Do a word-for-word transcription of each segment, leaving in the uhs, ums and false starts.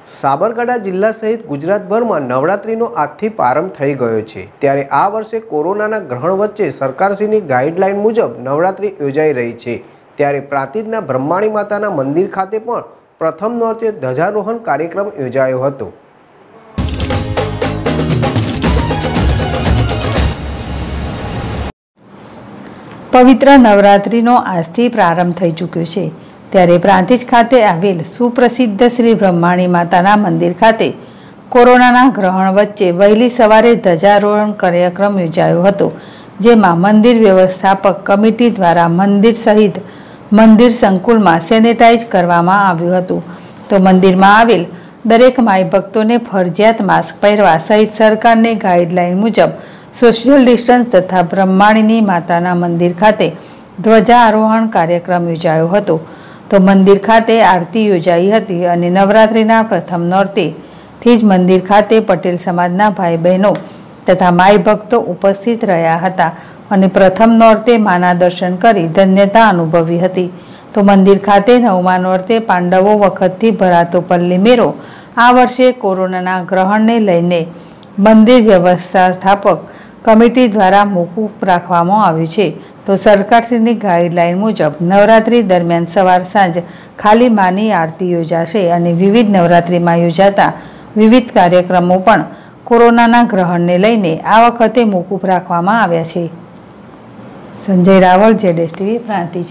સાબરકાંઠા જિલ્લા સહિત ગુજરાતભરમાં નવરાત્રિનો આજથી પ્રારંભ થઈ ગયો છે। ત્યારે આ વર્ષે કોરોનાના ગ્રહણ વચ્ચે સરકારશ્રીની ગાઈડલાઈન મુજબ નવરાત્રિ યોજાઈ રહી છે। ત્યારે પ્રાંતિજના બ્રહ્માણી માતાના મંદિર ખાતે પણ પ્રથમ નોરતે ધ્વજારોહણ કાર્યક્રમ યોજાયો હતો। પવિત્ર નવરાત્રિનો આજથી પ્રારંભ થઈ ચૂક્યો છે। ત્યારે પ્રાંતિજ ખાતે આવેલ સુપ્રસિદ્ધ શ્રી બ્રહ્માણી માતાના મંદિર ખાતે કોરોનાના ગ્રહણ વચ્ચે વહેલી સવારે ધ્વજારોહણ કાર્યક્રમ યોજાયો હતો, જેમાં મંદિર વ્યવસ્થાપક કમિટી દ્વારા મંદિર સહિત મંદિર સંકુલમાં સેનેટાઈઝ કરવામાં આવ્યું હતું। તો મંદિરમાં આવેલ દરેક માઈ ભક્તોને ફરજિયાત માસ્ક પહેરવા સહિત સરકારની ગાઈડલાઈન મુજબ સોશિયલ ડિસ્ટન્સ તથા બ્રહ્માણીની માતાના મંદિર ખાતે ધ્વજારોહણ કાર્યક્રમ યોજાયો હતો। તો મંદિર ખાતે આરતી યોજાઈ હતી અને નવરાત્રિના પ્રથમ નોરતેથી જ મંદિર ખાતે પટેલ સમાજના ભાઈ બહેનો તથા માઈ ભક્તો ઉપસ્થિત રહ્યા હતા અને પ્રથમ નોરતે માના દર્શન કરી ધન્યતા અનુભવી હતી। તો મંદિર ખાતે નવમા નોરતે પાંડવો વખતથી ભરાતો પલ્લી મેળો આ વર્ષે કોરોનાના ગ્રહણને લઈને મંદિર વ્યવસ્થાપક કમિટી દ્વારા મોકૂફ રાખવામાં આવ્યું છે। તો સરકારશ્રીની ગાઈડલાઈન મુજબ નવરાત્રિ દરમિયાન સવાર સાંજ ખાલી માની આરતી યોજાશે અને વિવિધ નવરાત્રિમાં યોજાતા વિવિધ કાર્યક્રમો પણ કોરોનાના ગ્રહણને લઈને આ વખતે મોકૂફ રાખવામાં આવ્યા છે। સંજય રાવળ, જેડેશ ટીવી, પ્રાંતિજ।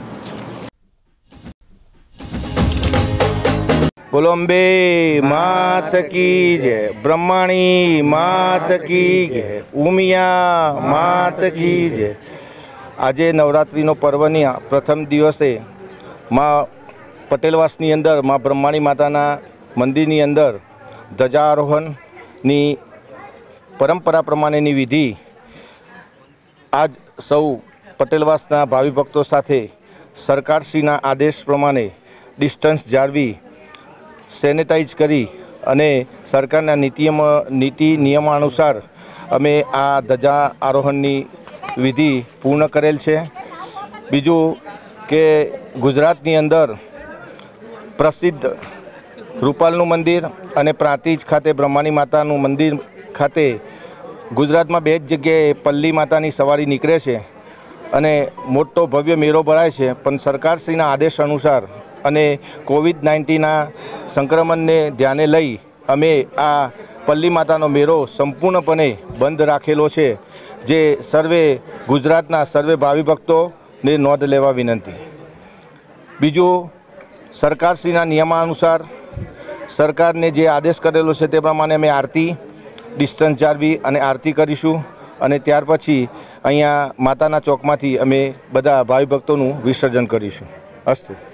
बोलो अम्बे मात की जय, ब्रह्माणी मात की जय, उमिया मात की जय। આજે નવરાત્રિનો પર્વની પ્રથમ દિવસે માં પટેલવાસની અંદર માં બ્રહ્માણી માતાના મંદિરની અંદર ધ્વજારોહણની પરંપરા પ્રમાણેની વિધિ આજ સૌ પટેલવાસના ભાવિ ભક્તો સાથે સરકારશ્રીના આદેશ પ્રમાણે ડિસ્ટન્સ જાળવી સેનેટાઈઝ કરી અને સરકારના નીતિયમ નીતિ નિયમાનુસાર અમે આ ધજા આરોહણની વિધિ પૂર્ણ કરેલ છે। બીજું કે ગુજરાતની અંદર પ્રસિદ્ધ રૂપાલનું મંદિર અને પ્રાંતિજ ખાતે બ્રહ્માણી માતાનું મંદિર ખાતે ગુજરાતમાં બે જ જગ્યાએ પલ્લી માતાની સવારી નીકળે છે અને મોટો ભવ્ય મેળો ભરાય છે, પણ સરકારશ્રીના આદેશ અનુસાર અને કોવિડ નાઇન્ટીનના સંક્રમણને ધ્યાને લઈ અમે આ પલ્લી માતાનો મેળો સંપૂર્ણપણે બંધ રાખેલો છે, જે સર્વે ગુજરાતના સર્વે ભાવિ ભક્તોને નોંધ લેવા વિનંતી। બીજું, સરકારશ્રીના નિયમાનુસાર સરકારને જે આદેશ કરેલો છે તે પ્રમાણે અમે આરતી ડિસ્ટન્સ જાળવી અને આરતી કરીશું અને ત્યાર પછી અહીંયા માતાના ચોકમાંથી અમે બધા ભાવિ ભક્તોનું વિસર્જન કરીશું। અસ્તુ।